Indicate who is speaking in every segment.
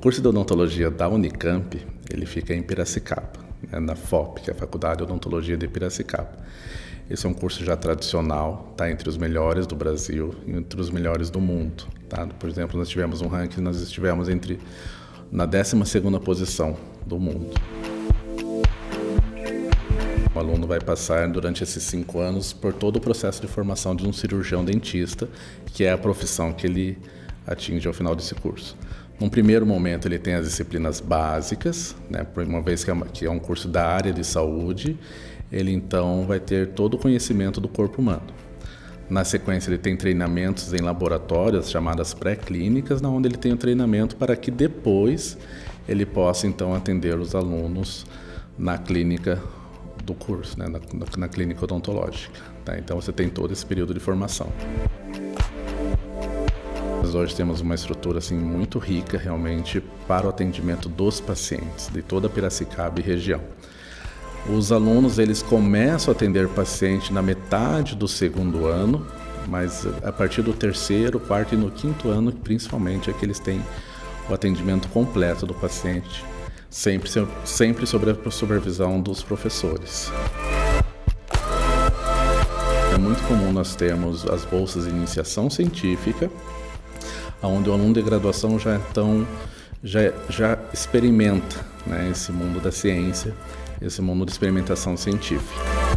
Speaker 1: curso de odontologia da Unicamp, ele fica em Piracicaba, né, na FOP, que é a Faculdade de Odontologia de Piracicaba. Esse é um curso já tradicional, está entre os melhores do Brasil e entre os melhores do mundo. Tá? Por exemplo, nós tivemos um ranking, nós estivemos na 12ª posição do mundo. O aluno vai passar durante esses 5 anos por todo o processo de formação de um cirurgião dentista, que é a profissão que ele atinge ao final desse curso. Num primeiro momento ele tem as disciplinas básicas, né, uma vez que é um curso da área de saúde, ele então vai ter todo o conhecimento do corpo humano. Na sequência ele tem treinamentos em laboratórios chamadas pré-clínicas, onde ele tem o treinamento para que depois ele possa então atender os alunos na clínica do curso, né, na clínica odontológica. Tá? Então você tem todo esse período de formação. Nós hoje temos uma estrutura assim, muito rica realmente para o atendimento dos pacientes de toda Piracicaba e região. Os alunos eles começam a atender paciente na metade do 2º ano, mas a partir do 3º, 4º e no 5º ano, principalmente, é que eles têm o atendimento completo do paciente, sempre sob a supervisão dos professores. É muito comum nós termos as bolsas de iniciação científica, onde o aluno de graduação já experimenta, né, esse mundo da ciência, esse mundo de experimentação científica.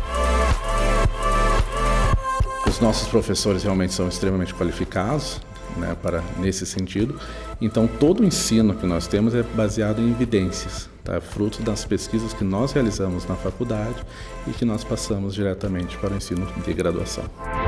Speaker 1: Os nossos professores realmente são extremamente qualificados, né, nesse sentido. Então, todo o ensino que nós temos é baseado em evidências, tá? Fruto das pesquisas que nós realizamos na faculdade e que nós passamos diretamente para o ensino de graduação.